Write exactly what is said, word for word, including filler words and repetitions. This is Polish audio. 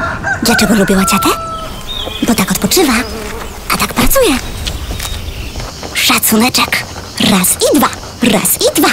Dlaczego lubię łaciatę? Bo tak odpoczywa, a tak pracuje. Szacuneczek. Raz i dwa, raz i dwa.